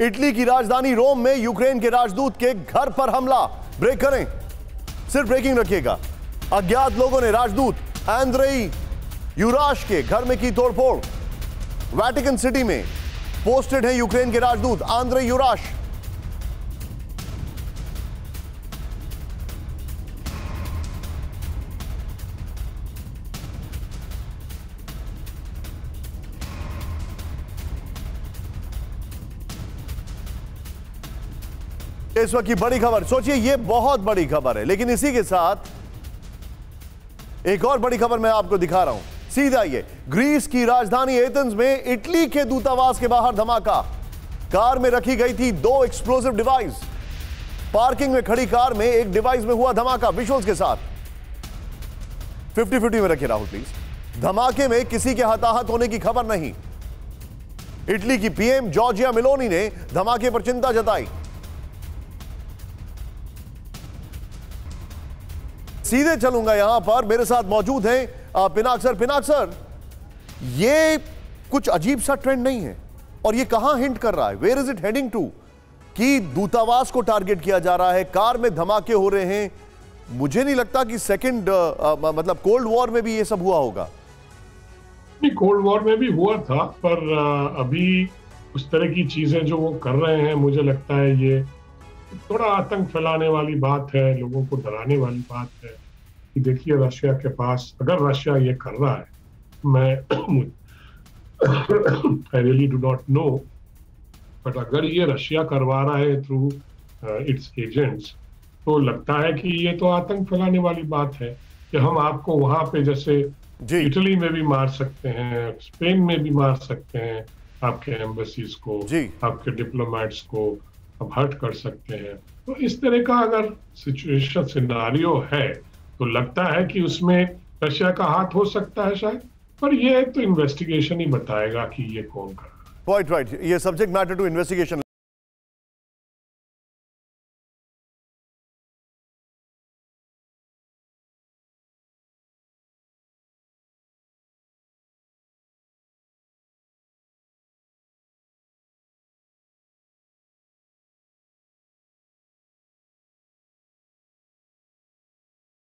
Italy की राजधानी रोम में यूक्रेन के राजदूत के घर पर हमला। ब्रेक करें, सिर्फ ब्रेकिंग रखिएगा। अज्ञात लोगों ने राजदूत एंड्रेई यूराश के घर में की तोड़फोड़। वेटिकन सिटी में पोस्टेड है यूक्रेन के राजदूत एंड्रेई यूराश। इस वक्त की बड़ी खबर, सोचिए ये बहुत बड़ी खबर है, लेकिन इसी के साथ एक और बड़ी खबर मैं आपको दिखा रहा हूं। सीधा ये, ग्रीस की राजधानी एथेंस में इटली के दूतावास के बाहर धमाका। कार में रखी गई थी 2 एक्सप्लोसिव डिवाइस। पार्किंग में खड़ी कार में एक डिवाइस में हुआ धमाका, विजुअल्स के साथ। 50-50 में रखिए राहुल प्लीज। धमाके में किसी के हताहत होने की खबर नहीं। इटली की पीएम जॉर्जिया मेलोनी ने धमाके पर चिंता जताई। सीधे चलूंगा यहां पर, मेरे साथ मौजूद हैं पिनाक सर। पिनाक सर, ये कुछ अजीब सा ट्रेंड नहीं है और ये कहां हिंट कर रहा है? Where is it heading to? कि दूतावास को टारगेट किया जा रहा है, कार में धमाके हो रहे हैं। मुझे नहीं लगता कि सेकंड मतलब कोल्ड वॉर में भी ये सब हुआ होगा। नहीं, कोल्ड वॉर में भी हुआ था, पर अभी उस तरह की चीजें जो वो कर रहे हैं, मुझे लगता है ये थोड़ा आतंक फैलाने वाली बात है, लोगों को डराने वाली बात है कि देखिए रशिया के पास, अगर रशिया ये कर रहा है, मैं I really do not know, but अगर ये रशिया करवा रहा है थ्रू इट्स एजेंट्स, तो लगता है कि ये तो आतंक फैलाने वाली बात है कि हम आपको वहां पे जैसे इटली में भी मार सकते हैं, स्पेन में भी मार सकते हैं, आपके एम्बेसीज को, आपके डिप्लोमेट्स को अब हर्ट कर सकते हैं। तो इस तरह का अगर सिचुएशन सिनारियो है तो लगता है कि उसमें रशिया का हाथ हो सकता है शायद, पर ये तो इन्वेस्टिगेशन ही बताएगा कि ये कौन कर रहा है। राइट, ये सब्जेक्ट मैटर टू इन्वेस्टिगेशन।